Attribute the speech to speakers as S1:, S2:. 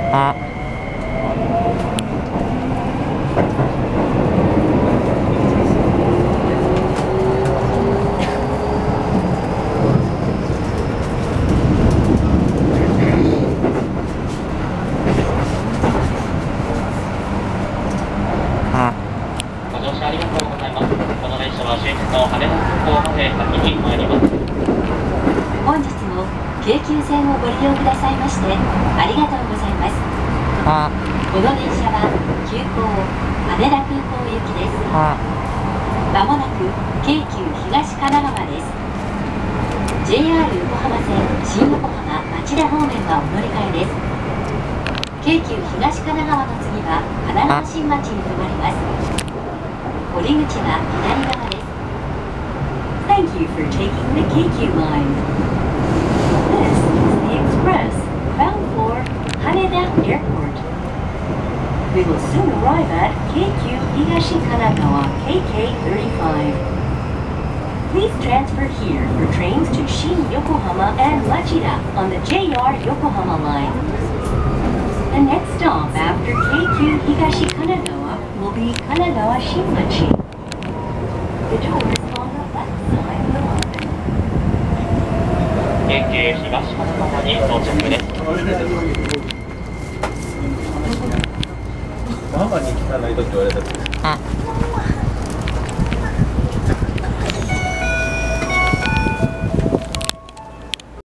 S1: あ、
S2: ご乗車ありがとうございます。この電車は終日の羽田空港まで先に参ります。
S3: 本日も京急線をご利用くださいましてありがとうございます。この電車は急行羽田空港行きです。まもなく京急東神奈川です。 JR 横浜線新横浜町田方面はお乗り換えです。京急東神奈川の次は神奈川新町に停まります。降り口は左側です。 Thank you for taking the KQ line. This is the express bound for Haneda Airport. We will soon arrive at KQ Higashi Kanagawa KK35. Please transfer here for trains to Shin Yokohama and Machida on the JR Yokohama line. The next stop after KQ Higashi Kanagawa will be Kanagawa Shinmachi. The doors on the left side of the line.
S2: 京急東神奈川に到着です。
S4: ママに聞かないとって言われたんです。